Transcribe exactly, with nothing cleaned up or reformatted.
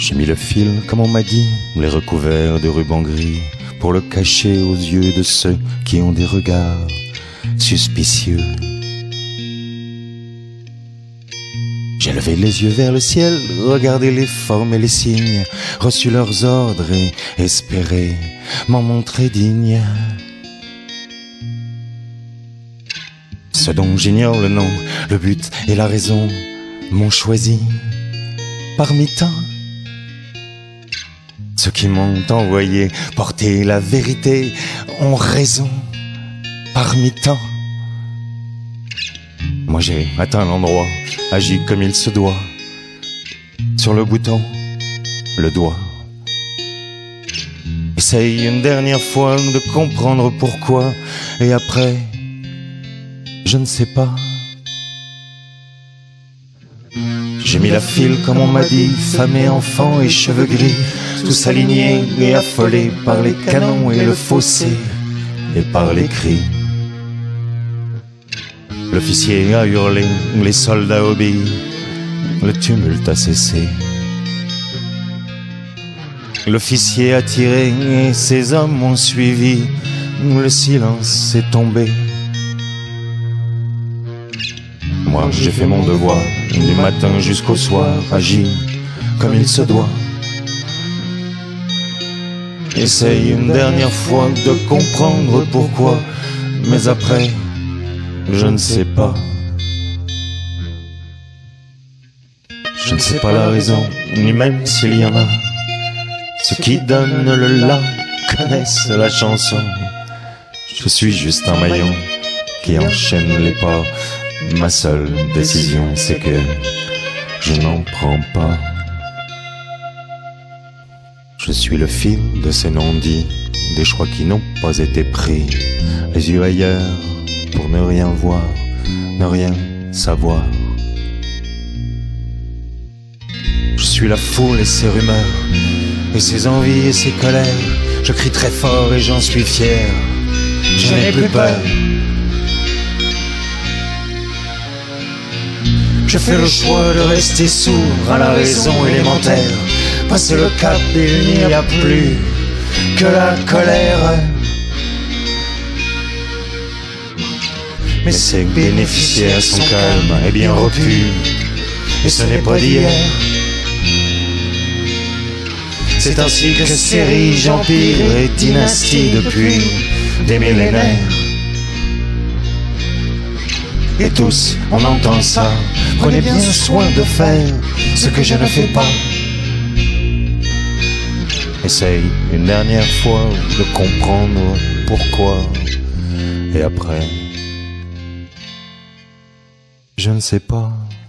J'ai mis le fil, comme on m'a dit, les recouverts de ruban gris, pour le cacher aux yeux de ceux qui ont des regards suspicieux. J'ai levé les yeux vers le ciel, regardé les formes et les signes, reçu leurs ordres et espéré m'en montrer digne. Ce dont j'ignore le nom, le but et la raison m'ont choisi parmi tant. Ceux qui m'ont envoyé porter la vérité ont raison parmi tant. Moi j'ai atteint l'endroit, agi comme il se doit, sur le bouton, le doigt. Essaye une dernière fois de comprendre pourquoi, et après, je ne sais pas. J'ai mis la file comme on m'a dit, femme et enfants et cheveux gris, tous alignés et affolés par les canons et le fossé et par les cris. L'officier a hurlé, les soldats obéis, le tumulte a cessé. L'officier a tiré et ses hommes ont suivi, le silence est tombé. Moi j'ai fait mon devoir, du matin jusqu'au soir, agi comme il se doit. Essaye une dernière fois de comprendre pourquoi, mais après, je ne sais pas. Je ne sais pas la raison, ni même s'il y en a. Ceux qui donnent le la connaissent la chanson. Je suis juste un maillon qui enchaîne les pas. Ma seule décision, c'est que je n'en prends pas. Je suis le fil de ces non-dits, des choix qui n'ont pas été pris, les yeux ailleurs pour ne rien voir, ne rien savoir. Je suis la foule et ses rumeurs, et ses envies et ses colères. Je crie très fort et j'en suis fier, je n'ai plus peur. Je fais le choix de rester sourd à la raison élémentaire. Passer le cap et il n'y a plus que la colère. Mais ces bénéficiaires sont calmes et bien repus, et ce n'est pas d'hier. C'est ainsi que s'érigent empires et dynasties depuis des millénaires. Et tous, on entend ça, prenez bien soin de faire ce que je ne fais pas. Essaye une dernière fois de comprendre pourquoi, et après, je ne sais pas.